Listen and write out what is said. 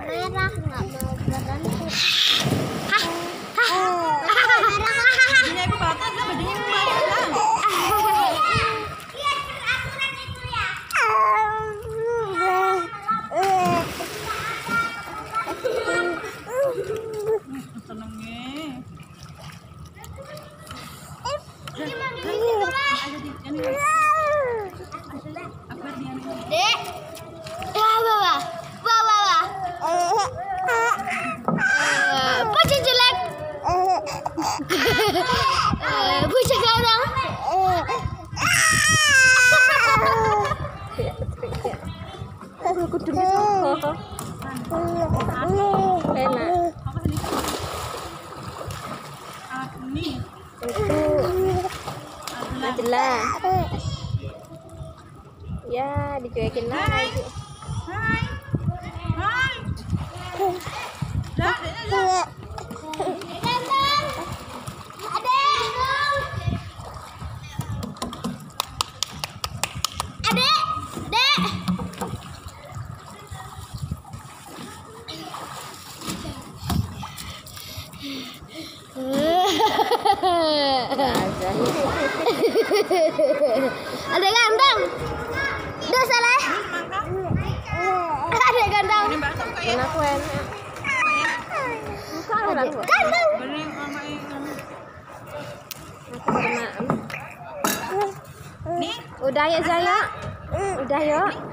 Merah nggak mau berani. Bajunya ibu batas lah, bajunya ibu batas lah. Lihat peraturan itu ya. Senengnya. Ini mau di situ lah. Dek. Bawa. Bocah jelek. Bocah garang. Enak. Apa sini? Ini. Adalah. Ya, dicuekin lagi. Hai. Hai. Dah, dah. Ada ganteng. Udah salah. Ada ganteng. Ini bakso kak ya? Aku enak. Ganteng. Bening sama Nih. Udah ya Zaya. Udah yuk.